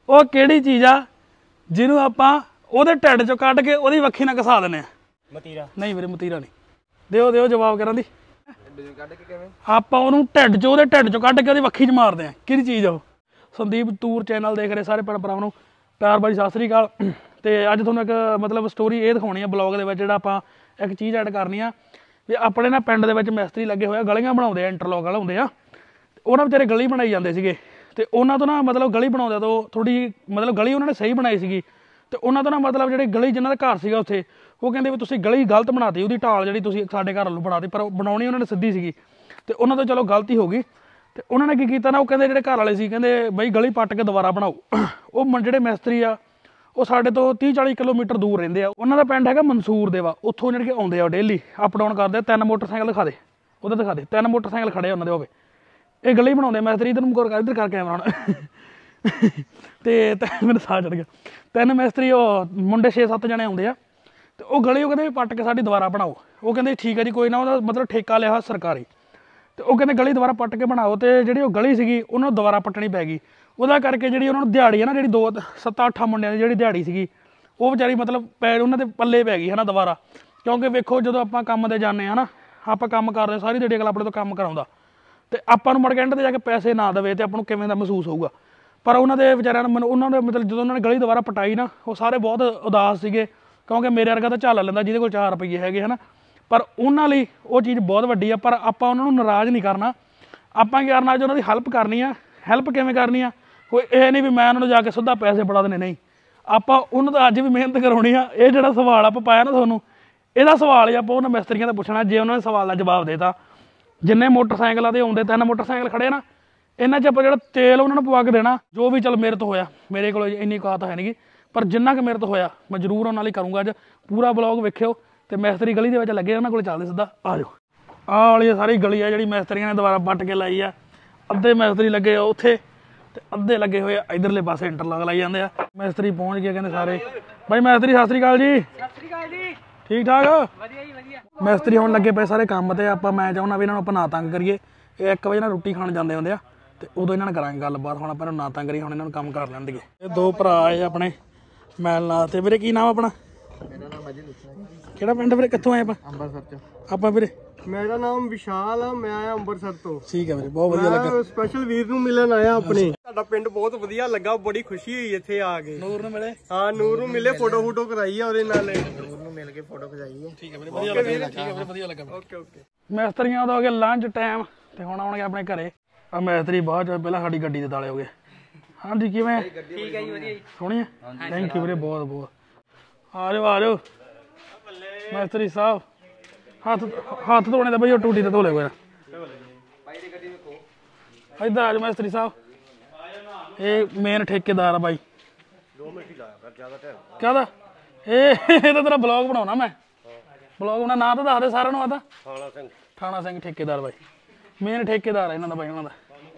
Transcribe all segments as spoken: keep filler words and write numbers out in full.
ਉਹ ਕਿਹੜੀ ਚੀਜ਼ ਆ ਜਿਹਨੂੰ ਆਪਾਂ ਉਹਦੇ ਢਿੱਡ ਚੋਂ ਕੱਢ ਕੇ ਉਹਦੀ ਵੱਖੀ ਨਾਲ ਘਸਾ ਦਿੰਦੇ ਆ? ਮਤੀਰਾ ਨਹੀਂ ਵੀਰੇ, ਮਤੀਰਾ ਨਹੀਂ। ਦਿਓ ਦਿਓ ਜਵਾਬ ਕਰਾਂ ਦੀ। ਆਪਾਂ ਉਹਨੂੰ ਢਿੱਡ ਚੋਂ ਉਹਦੇ ਢਿੱਡ ਚੋਂ ਕੱਢ ਕੇ ਉਹਦੀ ਵੱਖੀ 'ਚ ਮਾਰਦੇ ਆ। ਕਿਹੜੀ ਚੀਜ਼ ਆ ਉਹ? ਸੰਦੀਪ ਟੂਰ ਚੈਨਲ ਦੇਖ ਰਹੇ ਸਾਰੇ ਭੈਣ ਭਰਾਵਾਂ ਨੂੰ ਪਿਆਰ ਭਰੀ ਸਤਿ ਸ੍ਰੀ ਅਕਾਲ। ਤੇ ਅੱਜ ਤੁਹਾਨੂੰ ਇੱਕ ਮਤਲਬ ਸਟੋਰੀ ਇਹ ਦਿਖਾਉਣੀ ਆ ਬਲੌਗ ਦੇ ਵਿੱਚ, ਜਿਹੜਾ ਆਪਾਂ ਇੱਕ ਚੀਜ਼ ਐਡ ਕਰਨੀ ਆ ਵੀ ਆਪਣੇ ਨਾ ਪਿੰਡ ਦੇ ਵਿੱਚ ਮਿਸਤਰੀ ਲੱਗੇ ਹੋਏ ਆ, ਗਲੀਆਂ ਬਣਾਉਂਦੇ ਆ, ਇੰਟਰਲੋਕ ਵਾਲੇ ਹੁੰਦੇ ਆ। ਉਹਨਾਂ ਵਿਚਾਰੇ ਗਲੀ ਬਣਾਈ ਜਾਂਦੇ ਸੀਗੇ ਤੇ ਉਹਨਾਂ ਤੋਂ ਨਾ ਮਤਲਬ ਗਲੀ ਬਣਾਉਂਦੇ ਤੋਂ ਥੋੜੀ ਮਤਲਬ ਗਲੀ ਉਹਨਾਂ ਨੇ ਸਹੀ ਬਣਾਈ ਸੀਗੀ ਤੇ ਉਹਨਾਂ ਤੋਂ ਨਾ ਮਤਲਬ ਜਿਹੜੇ ਗਲੀ ਜਿਨ੍ਹਾਂ ਦਾ ਘਰ ਸੀਗਾ ਉੱਥੇ, ਉਹ ਕਹਿੰਦੇ ਵੀ ਤੁਸੀਂ ਗਲੀ ਗਲਤ ਬਣਾਤੀ, ਉਹਦੀ ਢਾਲ ਜਿਹੜੀ ਤੁਸੀਂ ਸਾਡੇ ਘਰ ਵੱਲੋਂ ਬਣਾਤੀ, ਪਰ ਬਣਾਉਣੀ ਉਹਨਾਂ ਨੇ ਸਿੱਧੀ ਸੀਗੀ ਤੇ ਉਹਨਾਂ ਤੋਂ ਚਲੋ ਗਲਤੀ ਹੋ ਗਈ। ਤੇ ਉਹਨਾਂ ਨੇ ਕੀ ਕੀਤਾ ਨਾ, ਉਹ ਕਹਿੰਦੇ ਜਿਹੜੇ ਘਰ ਵਾਲੇ ਸੀ ਕਹਿੰਦੇ ਬਈ ਗਲੀ ਪੱਟ ਕੇ ਦੁਬਾਰਾ ਬਣਾਓ। ਉਹ ਜਿਹੜੇ ਮਿਸਤਰੀ ਆ ਉਹ ਸਾਡੇ ਤੋਂ ਤੀਹ ਚਾਲੀ ਕਿਲੋਮੀਟਰ ਦੂਰ ਰਹਿੰਦੇ ਆ। ਉਹਨਾਂ ਦਾ ਪਿੰਡ ਹੈਗਾ ਮਨਸੂਰ ਦੇਵਾ, ਉੱਥੋਂ ਜਿਹੜੇ ਕਿ ਆਉਂਦੇ ਆ ਡੇਲੀ ਅਪ ਡਾਊਨ ਕਰਦੇ ਆ। ਤਿੰਨ ਮੋਟਰਸਾਈਕਲ ਦਿਖਾ ਦੇ, ਉਹਦੇ ਦਿਖਾ ਦੇ, ਤਿੰਨ ਮੋਟਰਸਾਈਕਲ ਖੜੇ ਉਹਨਾਂ ਦੇ ਹੋਵੇ। ਇਹ ਗਲੀ ਬਣਾਉਂਦੇ ਮਿਸਤਰੀ, ਇੱਧਰ ਨੂੰ ਕਰ ਇੱਧਰ ਕਰਕੇ ਆਉਣਾ ਤੇ ਮੈਨੂੰ ਸਾਹ ਚੜ ਗਿਆ। ਤਿੰਨ ਮਿਸਤਰੀ ਉਹ ਮੁੰਡੇ ਛੇ ਸੱਤ ਜਣੇ ਆਉਂਦੇ ਆ ਤੇ ਉਹ ਗਲੀ ਉਹ ਕਹਿੰਦੇ ਪੱਟ ਕੇ ਸਾਡੀ ਦੁਬਾਰਾ ਬਣਾਓ। ਉਹ ਕਹਿੰਦੇ ਠੀਕ ਹੈ ਜੀ ਕੋਈ ਨਾ, ਉਹਦਾ ਮਤਲਬ ਠੇਕਾ ਲਿਆ ਸਰਕਾਰੀ। ਤੇ ਉਹ ਕਹਿੰਦੇ ਗਲੀ ਦੁਬਾਰਾ ਪੱਟ ਕੇ ਬਣਾਓ। ਤੇ ਜਿਹੜੀ ਉਹ ਗਲੀ ਸੀਗੀ ਉਹਨਾਂ ਨੂੰ ਦੁਬਾਰਾ ਪੱਟਣੀ ਪੈ ਗਈ। ਉਹਦਾ ਕਰਕੇ ਜਿਹੜੀ ਉਹਨਾਂ ਨੂੰ ਦਿਹਾੜੀ ਹੈ ਨਾ, ਜਿਹੜੀ ਦੋ ਸੱਤਾਂ ਅੱਠਾਂ ਮੁੰਡਿਆਂ ਦੀ ਜਿਹੜੀ ਦਿਹਾੜੀ ਸੀਗੀ ਉਹ ਵਿਚਾਰੀ ਮਤਲਬ ਪੈ ਉਹਨਾਂ ਦੇ ਪੱਲੇ ਪੈ ਗਈ ਹੈ ਨਾ ਦੁਬਾਰਾ। ਕਿਉਂਕਿ ਵੇਖੋ ਜਦੋਂ ਆਪਾਂ ਕੰਮ 'ਤੇ ਜਾਂਦੇ ਹਾਂ ਨਾ, ਆਪਾਂ ਕੰਮ ਕਰਦੇ ਸਾਰੀ ਦਿਹਾੜੀ ਅਗਲਾ ਆਪਣੇ ਤੋਂ ਕੰਮ ਕਰਾਉਂਦਾ ਤੇ ਆਪਾਂ ਨੂੰ ਮੁੜ ਕੇ ਐਂਡ 'ਤੇ ਜਾ ਕੇ ਪੈਸੇ ਨਾ ਦੇਵੇ ਤੇ ਆਪਾਂ ਨੂੰ ਕਿਵੇਂ ਦਾ ਮਹਿਸੂਸ ਹੋਊਗਾ। ਪਰ ਉਹਨਾਂ ਦੇ ਵਿਚਾਰਿਆਂ ਨੂੰ ਮੈਨੂੰ ਉਹਨਾਂ ਦੇ ਮਤਲਬ ਜਦੋਂ ਉਹਨਾਂ ਨੇ ਗਲੀ ਦੁਬਾਰਾ ਪਟਾਈ ਨਾ, ਉਹ ਸਾਰੇ ਬਹੁਤ ਉਦਾਸ ਸੀਗੇ ਕਿਉਂਕਿ ਮੇਰੇ ਵਰਗਾ ਤਾਂ ਝੱਲ ਲੈਂਦਾ ਜਿਹਦੇ ਕੋਲ ਚਾਰ ਰੁਪਈਏ ਹੈਗੇ ਹੈ ਨਾ। ਪਰ ਉਹਨਾਂ ਲਈ ਉਹ ਚੀਜ਼ ਬਹੁਤ ਵੱਡੀ ਆ। ਪਰ ਆਪਾਂ ਉਹਨਾਂ ਨੂੰ ਨਾਰਾਜ਼ ਨਹੀਂ ਕਰਨਾ। ਆਪਾਂ ਕੀ ਕਰਨਾ, ਅੱਜ ਉਹਨਾਂ ਦੀ ਹੈਲਪ ਕਰਨੀ ਆ। ਹੈਲਪ ਕਿਵੇਂ ਕਰਨੀ ਆ? ਕੋਈ ਇਹ ਨਹੀਂ ਵੀ ਮੈਂ ਉਹਨਾਂ ਨੂੰ ਜਾ ਕੇ ਸਿੱਧਾ ਪੈਸੇ ਫੜਾ ਦੇਣੇ, ਨਹੀਂ। ਆਪਾਂ ਉਹਨਾਂ ਤੋਂ ਅੱਜ ਵੀ ਮਿਹਨਤ ਕਰਾਉਣੀ ਆ। ਇਹ ਜਿਹੜਾ ਸਵਾਲ ਆਪਾਂ ਪਾਇਆ ਨਾ ਤੁਹਾਨੂੰ, ਇਹਦਾ ਸਵਾਲ ਹੀ ਆਪਾਂ ਉਹਨਾਂ ਮਿਸਤਰੀਆਂ ਦਾ ਪੁੱਛਣਾ। ਜੇ ਉਹਨਾਂ ਨੇ ਸਵਾਲ ਦਾ ਜਵਾਬ ਦੇਤਾ, ਜਿੰਨੇ ਮੋਟਰਸਾਈਕਲਾਂ ਦੇ ਆਉਂਦੇ ਤਿੰਨ ਮੋਟਰਸਾਈਕਲ ਖੜੇ ਨਾ, ਇਹਨਾਂ 'ਚ ਆਪਾਂ ਜਿਹੜਾ ਤੇਲ ਉਹਨਾਂ ਨੂੰ ਪਵਾ ਕੇ ਦੇਣਾ, ਜੋ ਵੀ ਚੱਲ ਮੇਰੇ ਤੋਂ ਹੋਇਆ, ਮੇਰੇ ਕੋਲ ਇੰਨੀ ਔਕਾਤ ਹੈ ਨਹੀਂ ਗੀ, ਪਰ ਜਿੰਨਾ ਕੁ ਮੇਰੇ ਤੋਂ ਹੋਇਆ ਮੈਂ ਜ਼ਰੂਰ ਉਹਨਾਂ ਲਈ ਕਰੂੰਗਾ। ਅੱਜ ਪੂਰਾ ਬਲੌਗ ਵੇਖਿਓ ਤੇ ਮਿਸਤਰੀ ਗਲੀ ਦੇ ਵਿੱਚ ਲੱਗੇ, ਉਹਨਾਂ ਕੋਲ ਚੱਲਦੇ ਸਿੱਧਾ ਆ ਜਾਓ। ਆਹ ਵਾਲੀ ਸਾਰੀ ਗਲੀ ਆ ਜਿਹੜੀ ਮਿਸਤਰੀਆਂ ਨੇ ਦੁਬਾਰਾ ਪੱਟ ਕੇ ਲਾਈ ਆ। ਅੱਧੇ ਮਿਸਤਰੀ ਲੱਗੇ ਆ ਉੱਥੇ ਤੇ ਅੱਧੇ ਲੱਗੇ ਹੋਏ ਆ ਇੱਧਰਲੇ ਪਾਸੇ ਇੰਟਰਲੋਕ ਲਾਈ ਜਾਂਦੇ ਆ। ਮਿਸਤਰੀ ਪਹੁੰਚ ਗਏ ਕਹਿੰਦੇ ਸਾਰੇ। ਬਾਈ ਮਿਸਤਰੀ ਸਤਿ ਸ੍ਰੀ ਅਕਾਲ ਜੀ। ਸਤਿ ਸ੍ਰੀ ਅਕਾਲ ਜੀ। ਠੀਕ ਠਾਕ? ਵਧੀਆ ਜੀ ਵਧੀਆ। ਮਿਸਤਰੀ ਹੁਣ ਲੱਗੇ ਪਏ ਸਾਰੇ ਕੰਮ ਤੇ। ਆਪਾਂ ਮੈਂ ਚਾਹੁੰਦਾ ਵੀ ਇਹਨਾਂ ਨੂੰ ਆਪਾਂ ਨਾ ਤੰਗ ਕਰੀਏ। ਇਹ ਇੱਕ ਵਜੇ ਨਾਲ ਰੋਟੀ ਖਾਣ ਜਾਂਦੇ ਹੁੰਦੇ ਆ ਤੇ ਉਦੋਂ ਇਹਨਾਂ ਨਾਲ ਕਰਾਂਗੇ ਗੱਲਬਾਤ। ਹੁਣ ਆਪਾਂ ਇਹਨਾਂ ਨੂੰ ਨਾ ਤੰਗ ਕਰੀਏ, ਹੁਣ ਇਹਨਾਂ ਨੂੰ ਕੰਮ ਕਰ ਲੈਣ ਦੇਈਏ। ਇਹ ਦੋ ਭਰਾ ਆਏ ਆਪਣੇ ਮੈਲ ਨਾਲ। ਤੇ ਵੀਰੇ ਕੀ ਨਾਮ ਆਪਣਾ? ਮੇਰਾ ਨਾਮ ਅਜੇ। ਕਿਹੜਾ ਪਿੰਡ ਵੀਰੇ, ਕਿੱਥੋਂ ਆਏ ਆਪਾਂ? ਅੰਮ੍ਰਿਤਸਰ ਤੋਂ। ਆਪਾਂ ਵੀਰੇ ਮੇਰਾ ਨਾਮ ਵਿਸ਼ਾਲ ਆ, ਮੈਂ ਆਇਆ ਅੰਮ੍ਰਿਤਸਰ ਤੋਂ। ਠੀਕ ਹੈ ਵੀਰੇ, ਬਹੁਤ ਵਧੀਆ ਲੱਗਾ। ਸਪੈਸ਼ਲ ਵੀਰ ਨੂੰ ਮਿਲਣ ਆਇਆ ਆਪਣੇ। ਤੁਹਾਡਾ ਪਿੰਡ ਬਹੁਤ ਵਧੀਆ ਲੱਗਾ, ਬੜੀ ਖੁਸ਼ੀ ਹੋਈ ਇੱਥੇ ਆ ਕੇ। ਨੂਰ ਨੂੰ ਮਿਲੇ? ਹਾਂ ਨੂਰ ਨੂੰ ਮਿਲੇ, ਫੋਟੋ ਫੋਟੋ ਕਰਾਈ ਆ ਉਹਦੇ ਨਾਲ। ਨੂਰ ਨੂੰ ਮਿਲ ਕੇ ਫੋਟੋ ਖਿਚਾਈ ਆ। ਠੀਕ ਹੈ ਵੀਰੇ, ਵਧੀਆ ਲੱਗਾ। ਠੀਕ ਹੈ ਵੀਰੇ, ਵਧੀਆ ਲੱਗਾ। Okay okay. ਮਿਸਤਰੀਆਂ ਦਾ ਹੋ ਗਿਆ ਲੰਚ ਟਾਈਮ ਤੇ ਹੁਣ ਆਉਣਗੇ ਆਪਣੇ ਘਰੇ। ਆ ਮਿਸਤਰੀ ਬਾਅਦ ਚ ਪਹਿਲਾਂ ਸਾਡੀ ਗੱਡੀ ਦੇ ਤਾਲੇ ਹੋ ਗਏ। ਹਾਂਜੀ ਕਿਵੇਂ? ਠੀਕ ਹੈ ਜੀ, ਵਧੀਆ ਜੀ। ਸੋਹਣੀ ਹੈ? ਥੈਂਕ ਯੂ ਵੀਰੇ, ਬਹੁਤ ਬਹੁਤ। ਆ ਜਾਓ ਆ ਜਾਓ ਮਿਸਤਰੀ ਸਾਹਿਬ। ਹੱਥ ਹੱਥ ਧੋਣੇ ਦਾ ਬਈ ਉਹ ਟੂਟੀ ਤੇ ਧੋ ਲਿਓ ਕੋਈ ਨਾ। ਇੱਧਰ ਆ ਜਾਓ ਮਿਸਤਰੀ ਸਾਹਿਬ। ਇਹ ਮੇਨ ਠੇਕੇਦਾਰ ਆ ਬਾਈ। ਕਾਹਦਾ? ਇਹ ਇਹ ਤਾਂ ਤੇਰਾ ਬਲੌਗ ਬਣਾਉਣਾ ਮੈਂ। ਬਲੌਗ ਬਣਾ, ਨਾਂ ਤਾਂ ਦੱਸ ਦੇ ਸਾਰਿਆਂ ਨੂੰ। ਆਦਾ ਥਾਣਾ ਸਿੰਘ। ਥਾਣਾ ਸਿੰਘ ਠੇਕੇਦਾਰ ਬਾਈ, ਮੇਨ ਠੇਕੇਦਾਰ ਆ ਇਹਨਾਂ ਦਾ ਬਾਈ, ਉਹਨਾਂ ਦਾ।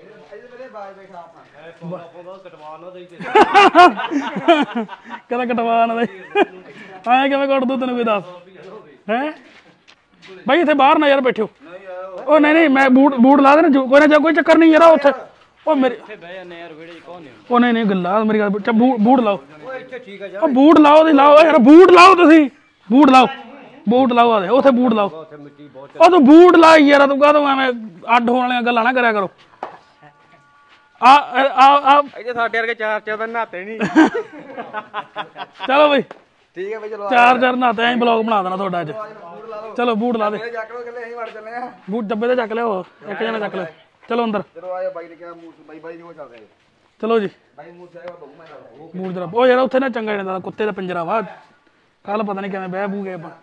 ਕਹਿੰਦਾ ਕਟਵਾ ਨਾ ਦੇ। ਐਂ ਕਿਵੇਂ ਕੱਟ ਦੂ ਤੈਨੂੰ ਕੋਈ ਦੱਸ ਹੈ? ਬਾਈ ਇੱਥੇ ਬਾਹਰ ਨਾ ਯਾਰ ਬੈਠਿਓ। ਉਹ ਨਹੀਂ ਨਹੀਂ ਮੈਂ ਬੂਟ ਬੂਟ ਲਾ ਦੇਣਾ, ਕੋਈ ਨਾ, ਕੋਈ ਚੱਕਰ ਨਹੀਂ ਯਾਰ। ਉੱਥੇ ਉਹ ਮੇਰੇ ਉਹ ਨਹੀਂ ਨਹੀਂ ਗੱਲਾਂ ਮੇਰੀ ਗੱਲ। ਬੂਟ ਲਾਓ, ਉਹ ਬੂਟ ਲਾਓ ਤੁਸੀਂ, ਲਾਓ ਯਾਰ ਬੂਟ ਲਾਓ ਤੁਸੀਂ, ਬੂਟ ਲਾਓ, ਬੂਟ ਲਾਓ। ਆਦੇ ਉੱਥੇ ਬੂਟ ਲਾਓ। ਉਹ ਤੂੰ ਬੂਟ ਲਾ ਯਾਰ, ਤੂੰ ਕਾਹਤੋਂ ਐਵੇਂ ਅੱਡ ਹੋਣ ਵਾਲੀਆਂ ਗੱਲਾਂ ਨਾ ਕਰਿਆ ਕਰੋ। ਆ ਆ ਇੱਥੇ ਸਾਡੇ ਵਰਗੇ ਚਾਰ ਚਾਰ ਦਿਨ ਨਹਾਤੇ ਨਹੀਂ। ਚਲੋ ਬਈ ਠੀਕ ਹੈ ਬਈ, ਚਲੋ ਚਾਰ ਚਾਰ ਨਹਾਤੇ ਐਂ ਬਲੌਗ ਬਣਾ ਦੇਣਾ ਤੁਹਾਡਾ ਅੱਜ। ਚਲੋ ਬੂਟ ਲਾ ਦੇ। ਬੂਟ ਡੱਬੇ ਤੇ ਚੱਕ ਲਿਓ, ਇੱਕ ਜਣਾ ਚੱਕ ਲਿਓ। ਚਲੋ ਅੰਦਰ। ਚਲੋ ਆਇਆ ਬਾਈ ਨੇ ਕਿਹਾ ਬਾਈ ਬਾਈ ਨੂੰ ਚੱਲ ਰਹੇ। ਚਲੋ ਜੀ। ਬਾਈ ਮੂੰਹ ਚਾਹੇਗਾ ਬਹੂ ਮੈਂ ਬੂਟ ਜਰਾ ਉਹ ਯਾਰ ਉੱਥੇ ਨਾ ਚੰਗਾ ਜਾਂਦਾ, ਕੁੱਤੇ ਦਾ ਪਿੰਜਰਾ ਵਾ। ਕੱਲ ਪਤਾ ਨਹੀਂ ਕਿਵੇਂ ਬਹਿ ਬੂ ਗਏ ਆਪਾਂ।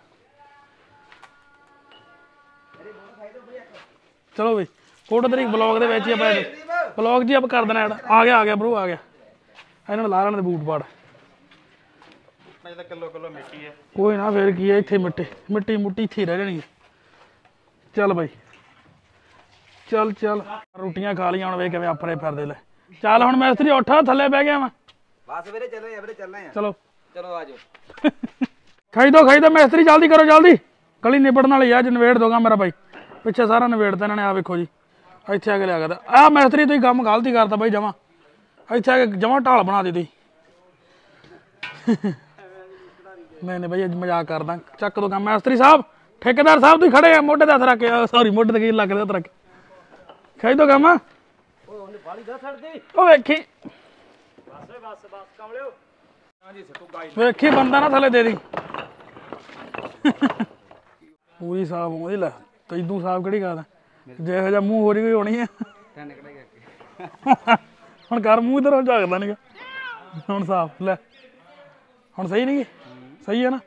ਚਲੋ ਬਈ ਫੋਟੋ ਤੇਰੀ ਬਲੌਗ ਦੇ ਵਿੱਚ ਹੀ ਆਪਾਂ ਬਲੌਗ ਜੀ ਆਪਾਂ ਕਰ ਦੇਣਾ ਐਡ। ਆ ਗਿਆ ਆ ਗਿਆ ਬਰੋ, ਆ ਗਿਆ। ਇਹਨਾਂ ਨੂੰ ਲਾ ਲੈਣ ਦੇ ਬੂਟ ਪਾੜ। ਕਿਲੋ ਕਿਲੋ ਮਿੱਟੀ ਹੈ, ਕੋਈ ਨਾ ਫੇਰ ਕੀ ਹੈ, ਇੱਥੇ ਮਿੱਟੀ ਮਿੱਟੀ ਮੁੱਟੀ ਇੱਥੇ ਰਹਿ ਜਾਣੀ। ਚੱਲ ਬਾਈ ਚੱਲ ਚੱਲ, ਰੋਟੀਆਂ ਖਾ ਲਈਆਂ ਹੁਣ ਵੇਖ ਕਿਵੇਂ ਆਪਣੇ ਫਿਰਦੇ ਲੈ। ਚੱਲ ਹੁਣ ਮਿਸਤਰੀ ਉੱਠ, ਥੱਲੇ ਬਹਿ ਗਿਆ ਵਾ। ਬਸ ਵੀਰੇ ਚੱਲੇ ਆ ਵੀਰੇ, ਚੱਲਣਾ ਆ। ਚਲੋ ਚਲੋ ਆ ਜਾਓ। ਖਾਈ ਦੋ ਖਾਈ ਦੋ ਮਿਸਤਰੀ, ਜਲਦੀ ਕਰੋ ਜਲਦੀ, ਗਲੀ ਨਿਬੜਨ ਵਾਲੀ ਆ। ਅੱਜ ਨਵੇੜ ਦੋਗਾ ਮੇਰਾ ਬਾਈ, ਪਿੱਛੇ ਸਾਰਾ ਨਵੇੜਦਾ ਇਹਨਾਂ ਨੇ। ਆ ਵੇਖੋ ਜੀ, ਇੱਥੇ ਆ ਕੇ ਲਿਆ ਕਰਦਾ। ਆਹ ਮਿਸਤਰੀ ਤੁਸੀਂ ਕੰਮ ਗਲਤ ਹੀ ਕਰਤਾ ਬਾਈ ਜਮਾ। ਇੱਥੇ ਆ ਕੇ ਜਮਾ ਢਾਲ ਬਣਾ ਦਿੱਤੀ। ਨਹੀਂ ਨਹੀਂ ਬਈ ਅੱਜ ਮਜ਼ਾਕ ਕਰਦਾ ਚੱਕ ਦੋ ਕੰਮ ਮਿਸਤਰੀ ਸਾਹਿਬ ਠੇਕੇਦਾਰ ਸਾਹਿਬ ਤੁਸੀਂ ਖੜੇ ਆ ਮੋਢੇ ਤੇ ਹੱਥ ਰੱਖ ਕੇ ਸੌਰੀ ਮੋਢੇ ਤੇ ਕੀ ਲੱਗਦੇ ਹੱਥ ਰੱਖ ਕੇ ਖਿੱਚ ਦੋ ਕੰਮ ਉਹ ਵੇਖੀ ਵੇਖੀ ਬੰਦਾ ਨਾ ਥੱਲੇ ਦੇ ਦੀ ਪੂਰੀ ਸਾਫ ਆਉਂਦੀ ਲੈ ਤੈਨੂੰ ਸਾਫ ਕਿਹੜੀ ਗੱਲ ਜਿਹੋ ਜਿਹਾ ਮੂੰਹ ਹੋ ਰਹੀ ਹੋਣੀ ਆ ਹੁਣ ਕਰ ਮੂੰਹ ਇਧਰ ਝਾਕਦਾ ਨੀਗਾ ਹੁਣ ਸਾਫ ਲੈ ਹੁਣ ਸਹੀ ਨਹੀਂ ਸਹੀ ਹੈ ਨਾ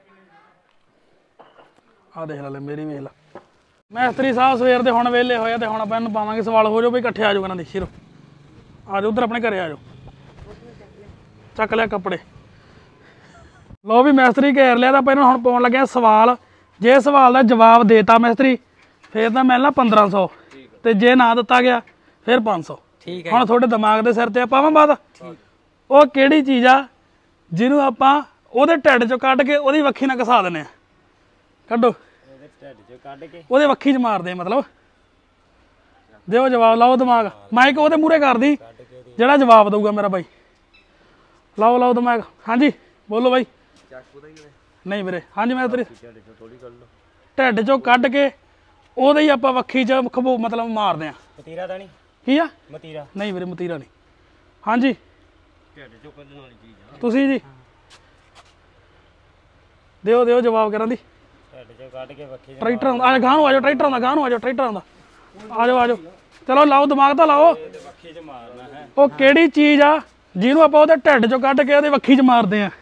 ਆ ਦੇਖ ਲੈ ਮੇਰੀ ਵੇਖ ਲੈ ਮਿਸਤਰੀ ਸਾਹਿਬ ਸਵੇਰ ਦੇ ਹੁਣ ਵਿਹਲੇ ਹੋਏ ਤੇ ਹੁਣ ਆਪਾਂ ਇਹਨੂੰ ਪਾਵਾਂਗੇ ਸਵਾਲ ਹੋ ਜਾਓ ਬਈ ਇਕੱਠੇ ਆ ਜਾਓ ਕਹਿੰਦਾ ਦੇਖੀ ਰੋ ਆ ਜਾਓ ਉਧਰ ਆਪਣੇ ਘਰੇ ਆ ਜਾਓ ਚੱਕ ਲਿਆ ਕੱਪੜੇ ਲੋ ਵੀ ਮਿਸਤਰੀ ਘੇਰ ਲਿਆ ਤਾਂ ਆਪਾਂ ਇਹਨੂੰ ਹੁਣ ਪਾਉਣ ਲੱਗਿਆ ਸਵਾਲ ਜੇ ਸਵਾਲ ਦਾ ਜਵਾਬ ਦੇਤਾ ਮਿਸਤਰੀ ਫਿਰ ਤਾਂ ਮਿਲਣਾ ਪੰਦਰਾਂ ਸੌ ਤੇ ਜੇ ਨਾ ਦਿੱਤਾ ਗਿਆ ਫਿਰ ਪੰਜ ਸੌ ਠੀਕ ਹੈ ਹੁਣ ਤੁਹਾਡੇ ਦਿਮਾਗ ਦੇ ਸਿਰ ਤੇ ਪਾਵਾਂ ਬਾਤ ਉਹ ਕਿਹੜੀ ਚੀਜ਼ ਆ ਜਿਹਨੂੰ ਆਪਾਂ ਉਹਦੇ ਢਿੱਡ ਚੋਂ ਕੱਢ ਕੇ ਉਹਦੀ ਵੱਖੀ ਨਾਲ ਘਸਾ ਦਿੰਦੇ ਆ ਕੱਢੋ ਉਹਦੇ ਵੱਖੀ ਚ ਮਾਰਦੇ ਮਤਲਬ ਦਿਓ ਜਵਾਬ ਲਾਓ ਦਿਮਾਗ ਮਾਈਕ ਉਹਦੇ ਮੂਹਰੇ ਕਰਦੀ ਜਿਹੜਾ ਜਵਾਬ ਦਊਗਾ ਮੇਰਾ ਬਾਈ ਲਾਓ ਲਾਓ ਦਿਮਾਗ ਹਾਂਜੀ ਬੋਲੋ ਬਾਈ ਨਹੀਂ ਵੀਰੇ ਹਾਂਜੀ ਮੈਂ ਤੇਰੀ ਢਿੱਡ ਚੋਂ ਕੱਢ ਕੇ ਉਹਦੇ ਹੀ ਆਪਾਂ ਵੱਖੀ ਚ ਖਬੋ ਮਤਲਬ ਮਾਰਦੇ ਆ ਮਤੀਰਾ ਤਾਂ ਨਹੀਂ ਕੀ ਆ ਮਤੀਰਾ ਨਹੀਂ ਵੀਰੇ ਮਤੀਰਾ ਨਹੀਂ ਹਾਂਜੀ ਢਿੱਡ ਚੋਂ ਕੱਢਣ ਵਾਲੀ ਚੀਜ਼ ਆ ਤੁਸੀਂ ਜੀ ਦਿਓ ਦਿਓ ਜਵਾਬ ਕਰਾਂ ਦੀ ਢਿੱਡ ਚੋਂ ਕੱਢ ਕੇ ਵੱਖੀ ਟਰੈਕਟਰ ਆਉਂਦਾ ਆ ਗਾਂ ਨੂੰ ਆ ਜਾਓ ਟਰੈਕਟਰ ਆਉਂਦਾ ਗਾਂ ਨੂੰ ਆ ਜਾਓ ਟਰੈਕਟਰ ਆਉਂਦਾ ਆ ਜਾਓ ਆ ਜਾਓ ਚਲੋ ਲਾਓ ਦਿਮਾਗ ਤਾਂ ਲਾਓ ਵੱਖੀ 'ਚ ਮਾਰਨਾ ਹੈ ਉਹ ਕਿਹੜੀ ਚੀਜ਼ ਆ ਜਿਹਨੂੰ ਆਪਾਂ ਉਹਦੇ ਢਿੱਡ ਚੋਂ ਕੱਢ ਕੇ ਉਹਦੇ ਵੱਖੀ 'ਚ ਮਾਰਦੇ ਆ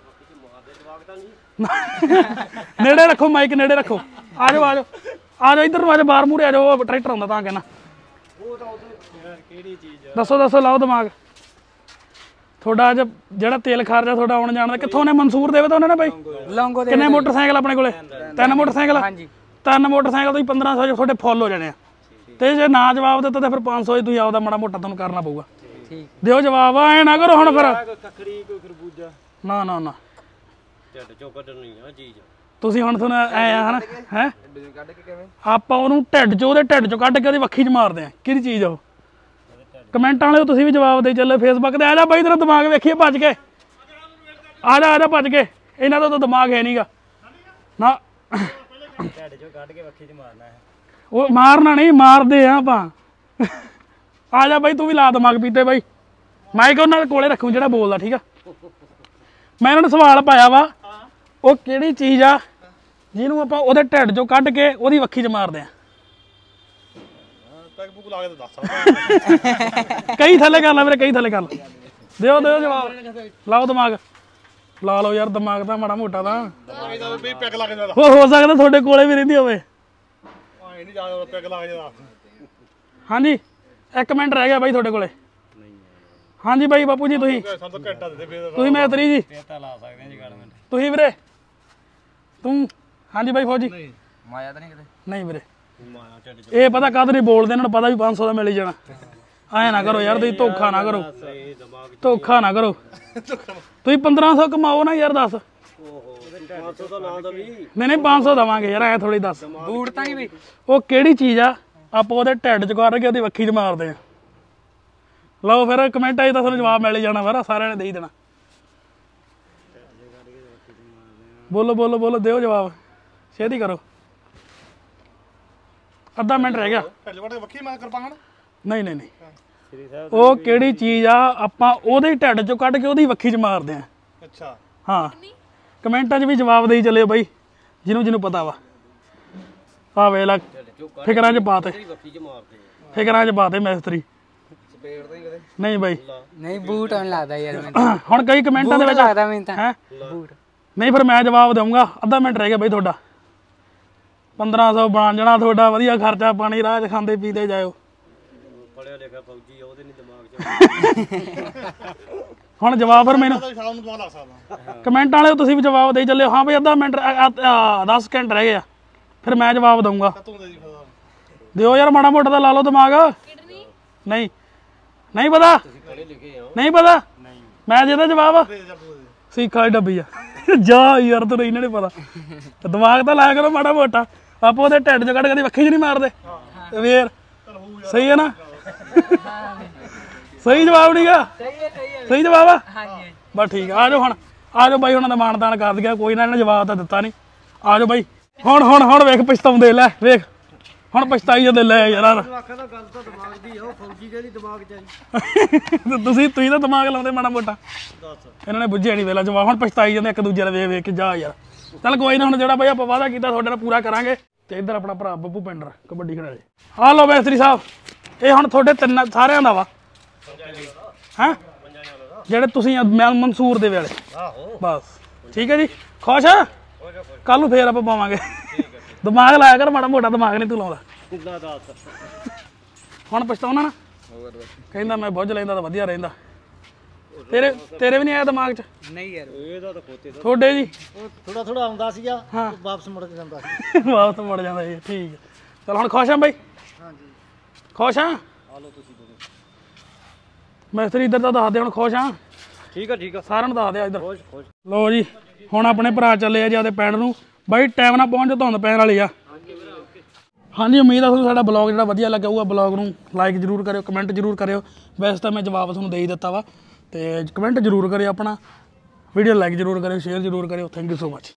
ਨੇੜੇ ਰੱਖੋ ਮਾਈਕ ਨੇੜੇ ਰੱਖੋ ਆ ਜਾਓ ਆ ਜਾਓ ਆ ਜਾਓ ਇੱਧਰ ਨੂੰ ਆ ਜਾਓ ਬਾਹਰ ਮੂਹਰੇ ਆ ਜਾਓ ਉਹ ਟਰੈਕਟਰ ਆਉਂਦਾ ਤਾਂ ਕਹਿਣਾ ਕਿਹੜੀ ਚੀਜ਼ ਦੱਸੋ ਦੱਸੋ ਲਾਓ ਦਿਮਾਗ ਤੁਹਾਡਾ ਅੱਜ ਜਿਹੜਾ ਤੇਲ ਖਰਚਾ ਤੁਹਾਡਾ ਆਉਣ ਜਾਣ ਦਾ ਕਿੱਥੋਂ ਨੇ ਮਨਸੂਰ ਦੇਵੇ ਤਾਂ ਉਹਨਾਂ ਨੇ ਬਾਈ ਲੌਂਗੋ ਦੇ ਕਿੰਨੇ ਮੋਟਰਸਾਈਕਲ ਆਪਣੇ ਕੋਲੇ ਤਿੰਨ ਮੋਟਰਸਾਈਕਲ ਹਾਂਜੀ ਤਿੰਨ ਮੋਟਰਸਾਈਕਲ ਤੁਸੀਂ ਪੰਦਰਾਂ ਸੌ ਤੁਹਾਡੇ ਫੁੱਲ ਹੋ ਜਾਣੇ ਆ ਤੇ ਜੇ ਨਾ ਜਵਾਬ ਦਿੱਤਾ ਤਾਂ ਫਿਰ ਪੰਜ ਸੌ ਤੁਸੀਂ ਆਪਦਾ ਮਾੜਾ ਮੋਟਾ ਤੁਹਾਨੂੰ ਕਰਨਾ ਪਊਗਾ ਠੀਕ ਦਿਓ ਜਵਾਬ ਐ ਨਾ ਕਰੋ ਹੁਣ ਫਿਰ ਕੋਈ ਖੱਖੜੀ ਕੋਈ ਖਰਬੂਜਾ ਨਾ ਨਾ ਨਾ ਢਿੱਡ ਚੋਂ ਕੱਢਣੀ ਆ ਚੀਜ਼ ਤੁਸੀਂ ਹੁਣ ਤੁਹਾਨੂੰ ਐ ਆ ਹਨਾ ਹੈ ਆਪਾਂ ਉਹਨੂੰ ਢਿੱਡ ਚੋਂ ਉਹਦੇ ਢਿੱਡ ਚੋਂ ਕੱਢ ਕੇ ਉਹਦੀ ਵੱਖੀ 'ਚ ਮਾਰਦੇ ਆ ਕਿਹੜੀ ਚੀਜ਼ ਆ ਉਹ ਕਮੈਂਟਾਂ ਵਾਲਿਓ ਤੁਸੀਂ ਵੀ ਜਵਾਬ ਦੇ ਚੱਲੇ ਫੇਸਬੁੱਕ ਤੇ ਆ ਜਾ ਬਾਈ ਤੇਰਾ ਦਿਮਾਗ ਵੇਖੀਏ ਭੱਜ ਕੇ ਆ ਜਾ ਆ ਜਾ ਭੱਜ ਕੇ ਇਹਨਾਂ ਦਾ ਤਾਂ ਦਿਮਾਗ ਹੈ ਨਹੀਂਗਾ ਨਾ ਢਿੱਡ ਚੋਂ ਕੱਢ ਕੇ ਵੱਖੀ 'ਚ ਮਾਰਨਾ ਹੈ ਉਹ ਮਾਰਨਾ ਨਹੀਂ ਮਾਰਦੇ ਆ ਆਪਾਂ ਆ ਜਾ ਬਾਈ ਤੂੰ ਵੀ ਲਾ ਦਿਮਾਗ ਪੀਤੇ ਬਾਈ ਮਾਈਕ ਉਹਨਾਂ ਦੇ ਕੋਲੇ ਰੱਖੂ ਜਿਹੜਾ ਬੋਲਦਾ ਠੀਕ ਆ ਮੈਂ ਇਹਨਾਂ ਨੂੰ ਸਵਾਲ ਪਾਇਆ ਵਾ ਉਹ ਕਿਹੜੀ ਚੀਜ਼ ਆ ਜਿਹਨੂੰ ਆਪਾਂ ਉਹਦੇ ਢਿੱਡ ਚੋਂ ਕੱਢ ਕੇ ਉਹਦੀ ਵੱਖੀ 'ਚ ਮਾਰਦੇ ਆ ਕਈ ਥੱਲੇ ਕਰ ਲਾ ਵੀਰੇ ਕਈ ਥੱਲੇ ਕਰ ਲਾ ਦਿਓ ਦਿਓ ਜਵਾਬ ਲਾਓ ਦਿਮਾਗ ਲਾ ਲਓ ਯਾਰ ਦਿਮਾਗ ਤਾਂ ਮਾੜਾ ਮੋਟਾ ਤਾਂ ਉਹ ਹੋ ਸਕਦਾ ਤੁਹਾਡੇ ਕੋਲੇ ਵੀ ਰਹਿੰਦੀ ਹੋਵੇ ਹਾਂਜੀ ਇੱਕ ਮਿੰਟ ਰਹਿ ਗਿਆ ਬਾਈ ਤੁਹਾਡੇ ਕੋਲੇ ਹਾਂਜੀ ਬਾਈ ਬਾਪੂ ਜੀ ਤੁਸੀਂ ਤੁਸੀਂ ਮੈਤਰੀ ਜੀ ਤੁਸੀਂ ਵੀਰੇ ਤੂੰ ਹਾਂਜੀ ਬਾਈ ਫੌਜੀ ਮਾਇਆ ਤਾਂ ਨਹੀਂ ਕਿਤੇ ਨਹੀਂ ਵੀਰੇ ਇਹ ਪਤਾ ਕਦ ਨਹੀਂ ਬੋਲਦੇ ਇਹਨਾਂ ਨੂੰ ਪਤਾ ਵੀ ਪੰਜ ਸੌ ਦਾ ਮਿਲ ਹੀ ਜਾਣਾ ਐ ਨਾ ਕਰੋ ਯਾਰ ਤੁਸੀਂ ਧੋਖਾ ਨਾ ਕਰੋ ਧੋਖਾ ਨਾ ਕਰੋ ਤੁਸੀਂ ਪੰਦਰਾਂ ਸੌ ਕਮਾਓ ਨਾ ਯਾਰ ਦੱਸ ਨਹੀਂ ਨਹੀਂ ਪੰਜ ਸੌ ਦੇਵਾਂਗੇ ਯਾਰ ਐ ਥੋੜੀ ਦੱਸ ਬੂਟ ਤਾਂ ਨਹੀਂ ਬਈ ਉਹ ਕਿਹੜੀ ਚੀਜ਼ ਆ ਆਪਾਂ ਉਹਦੇ ਢਿੱਡ ਚ ਕਰ ਕੇ ਉਹਦੀ ਵੱਖੀ 'ਚ ਮਾਰਦੇ ਆ ਲਓ ਫਿਰ ਕਮੈਂਟ ਆਈ ਤਾਂ ਤੁਹਾਨੂੰ ਜਵਾਬ ਮਿਲ ਹੀ ਜਾਣਾ ਫਿਰ ਸਾਰਿਆਂ ਨੇ ਦੇ ਹੀ ਦੇਣਾ ਬੋਲੋ ਬੋਲੋ ਬੋਲੋ ਦਿਓ ਜਵਾਬ ਛੇਤੀ ਕਰੋ ਅੱਧਾ ਮਿੰਟ ਰਹਿ ਗਿਆ ਨਹੀਂ ਨਹੀਂ ਨਹੀਂ ਉਹ ਕਿਹੜੀ ਚੀਜ਼ ਆ ਆਪਾਂ ਉਹਦੇ ਢਿੱਡ ਚੋਂ ਕੱਢ ਕੇ ਉਹਦੀ ਵੱਖੀ 'ਚ ਮਾਰਦੇ ਆ ਅੱਛਾ ਹਾਂ ਕਮੈਂਟਾਂ 'ਚ ਵੀ ਜਵਾਬ ਦੇਈ ਚੱਲਿਓ ਬਾਈ ਜਿਹਨੂੰ ਜਿਹਨੂੰ ਪਤਾ ਵਾ ਆ ਵੇਖ ਲੈ ਫਿਕਰਾਂ 'ਚ ਪਾਤੇ ਫਿਕਰਾਂ 'ਚ ਪਾਤੇ ਮਿਸਤਰੀ ਨਹੀਂ ਬਾਈ ਨਹੀਂ ਬੂਟ ਆਉਣ ਲੱਗਦਾ ਯਾਰ ਮੈਨੂੰ ਹੁਣ ਕਈ ਕਮੈਂਟਾਂ ਦੇ ਵਿੱਚ ਲੱਗਦਾ ਮੈਨੂੰ ਤਾਂ ਹੈ ਬੂਟ ਨਹੀਂ ਫਿਰ ਮੈਂ ਜਵਾਬ ਦਊਂਗਾ ਅੱਧਾ ਮਿੰਟ ਰਹਿ ਗਿਆ ਬਾਈ ਤੁਹਾਡਾ ਪੰਦਰਾਂ ਸੌ ਬਣ ਜਾਣਾ ਤੁਹਾਡਾ ਵਧੀਆ ਖਰਚਾ ਪਾਣੀ ਰਾਹ 'ਚ ਖਾਂਦੇ ਪੀਂਦੇ ਜਾਇਓ ਪੜਿਆ ਲਿਖਿਆ ਫੌਜੀ ਉਹਦੇ ਨਹੀਂ ਦਿਮਾਗ 'ਚ ਹੁਣ ਜਵਾਬ ਫਿਰ ਮੈਨੂੰ ਕਮੈਂਟ ਵਾਲਿਓ ਤੁਸੀਂ ਵੀ ਜਵਾਬ ਦੇਈ ਚੱਲਿਓ ਹਾਂ ਬਈ ਅੱਧਾ ਮਿੰਟ ਦਸ ਸਕਿੰਟ ਰਹਿ ਗਏ ਆ ਫਿਰ ਮੈਂ ਜਵਾਬ ਦਊਂਗਾ ਦਿਓ ਯਾਰ ਮਾੜਾ ਮੋਟਾ ਤਾਂ ਲਾ ਲਓ ਦਿਮਾਗ ਨਹੀਂ ਨਹੀਂ ਪਤਾ ਨਹੀਂ ਪਤਾ ਮੈਂ ਜਿਹਦਾ ਜਵਾਬ ਸਿੱਖਾ ਦੀ ਡੱਬੀ ਆ ਜਾ ਯਾਰ ਤੈਨੂੰ ਇਹਨਾਂ ਨੇ ਪਤਾ ਦਿਮਾਗ ਤਾਂ ਲਾਇਆ ਕਰੋ ਮਾੜਾ ਮੋਟਾ ਆਪੋ ਉਹਦੇ ਢਿੱਡ 'ਚ ਕੱਢ ਕੇ ਵੱਖੀ 'ਚ ਨਹੀਂ ਮਾਰਦੇ ਫੇਰ ਸਹੀ ਹੈ ਨਾ ਸਹੀ ਜਵਾਬ ਨਹੀਂਗਾ ਸਹੀ ਜਵਾਬ ਆ ਬਸ ਠੀਕ ਆ ਆ ਜਾਓ ਹੁਣ ਆ ਜਾਓ ਬਾਈ ਉਹਨਾਂ ਦਾ ਮਾਣ ਤਾਣ ਕਰ ਦਿਆ ਕੋਈ ਨਾ ਇਹਨੇ ਜਵਾਬ ਤਾਂ ਦਿੱਤਾ ਨਹੀਂ ਆ ਜਾਓ ਬਾਈ ਹੁਣ ਹੁਣ ਹੁਣ ਵੇਖ ਪਛਤਾਉਂਦੇ ਲੈ ਵੇਖ ਹੁਣ ਪਛਤਾਈ ਜਾਂਦੇ ਲੈ ਯਾਰ ਆਖਾਂ ਤਾਂ ਗੱਲ ਤਾਂ ਦਿਮਾਗ ਦੀ ਆ ਉਹ ਫੌਜੀ ਕਿਹੜੀ ਦਿਮਾਗ ਚ ਆਈ ਤੁਸੀਂ ਤੁਸੀਂ ਤਾਂ ਦਿਮਾਗ ਲਾਉਂਦੇ ਮਾੜਾ ਮੋਟਾ ਦੱਸ ਇਹਨਾਂ ਨੇ ਬੁੱਝਿਆ ਨਹੀਂ ਵੇਲਾ ਜਵਾਬ ਹੁਣ ਪਛਤਾਈ ਜਾਂਦੇ ਇੱਕ ਦੂਜੇ ਦਾ ਵੇਖ ਵੇਖ ਕੇ ਜਾ ਯਾਰ ਚੱਲ ਕੋਈ ਨਾ ਹੁਣ ਜਿਹੜਾ ਬਾਈ ਆਪਾਂ ਵਾਅਦਾ ਕੀਤਾ ਤੁਹਾਡੇ ਨਾਲ ਪੂਰਾ ਕਰਾਂਗੇ ਤੇ ਇੱਧਰ ਆਪਣਾ ਭਰਾ ਬੱਬੂ ਪਿੰਡਰ ਕਬੱਡੀ ਖਿਡਾਰੀ ਆ ਲਓ ਮੈਸਤਰੀ ਸਾਹਿਬ ਇਹ ਹੁਣ ਤੁਹਾਡੇ ਤਿੰਨ ਸਾਰਿਆਂ ਦਾ ਵਾ ਹੈਂ ਜਿਹੜੇ ਤੁਸੀਂ ਮੈਂ ਮਨਸੂਰ ਦੇ ਵੇਲੇ ਆਹੋ ਬਸ ਠੀਕ ਹੈ ਜੀ ਖੁਸ਼ ਆ ਕੱਲ ਨੂੰ ਫੇਰ ਆਪਾਂ ਪਾਵਾਂਗੇ ਦਿਮਾਗ ਲਾਇਆ ਕਰ ਮਾੜਾ ਮੋਟਾ ਦਿਮਾਗ ਨਹੀਂ ਤੂੰ ਲਾਉਂਦਾ ਕਿੱਦਾਂ ਦੱਸ ਹੁਣ ਪਛਤਾਉਣਾ ਨਾ ਕਹਿੰਦਾ ਮੈਂ ਬੁੱਝ ਲੈਂਦਾ ਤਾਂ ਵਧੀਆ ਰਹਿੰਦਾ ਤੇਰੇ ਤੇਰੇ ਵੀ ਨਹੀਂ ਆਇਆ ਦਿਮਾਗ 'ਚ ਨਹੀਂ ਯਾਰ ਇਹਦਾ ਤਾਂ ਖੋਤੇ ਦਾ ਤੁਹਾਡੇ ਜੀ ਉਹ ਥੋੜਾ ਥੋੜਾ ਆਉਂਦਾ ਸੀਗਾ ਹਾਂ। ਵਾਪਸ ਮੁੜ ਜਾਂਦਾ ਸੀ ਵਾਪਸ ਮੁੜ ਜਾਂਦਾ ਜੀ ਠੀਕ ਹੈ ਚਲ ਹੁਣ ਖੁਸ਼ ਆ ਬਾਈ ਹਾਂਜੀ ਖੁਸ਼ ਆ ਆ ਲਓ ਤੁਸੀਂ ਮੈਸਤਰੀ ਇੱਧਰ ਤਾਂ ਦੱਸ ਦੇ ਹੁਣ ਖੁਸ਼ ਆ ਠੀਕ ਆ ਠੀਕ ਆ ਸਾਰਿਆਂ ਨੂੰ ਦੱਸ ਦੇ ਇੱਧਰ ਖੁਸ਼ ਖੁਸ਼ ਲੋ ਜੀ ਹੁਣ ਆਪਣੇ ਭਰਾ ਚੱਲੇ ਆ ਜੀ ਆਪਦੇ ਪਿੰਡ ਨੂੰ ਬਾਈ ਟਾਈਮ ਨਾਲ ਪਹੁੰਚ ਧੁੰਦ ਪੈਣ ਵਾਲੀ ਆ ਹਾਂਜੀ ਉਮੀਦ ਆ ਤੁਹਾਨੂੰ ਸਾਡਾ ਬਲੌਗ ਜਿਹੜਾ ਵਧੀਆ ਲੱਗਾ ਹੋਊਗਾ ਬਲੌਗ ਨੂੰ ਲਾਈਕ ਜ਼ਰੂਰ ਕਰਿਓ ਕਮੈਂਟ ਜ਼ਰੂਰ ਕਰਿਓ ਵੈਸੇ ਤਾਂ ਮੈਂ ਜਵਾਬ ਤੁਹਾਨੂੰ ਦੇ ਹੀ ਦਿੱਤਾ ਵਾ ਤੇ ਕਮੈਂਟ ਜ਼ਰੂਰ ਕਰਿਓ ਆਪਣਾ ਵੀਡੀਓ ਲਾਈਕ ਜ਼ਰੂਰ ਕਰਿਓ ਸ਼ੇਅਰ ਜ਼ਰੂਰ ਕਰਿਓ ਥੈਂਕ ਯੂ ਸੋ ਮਚ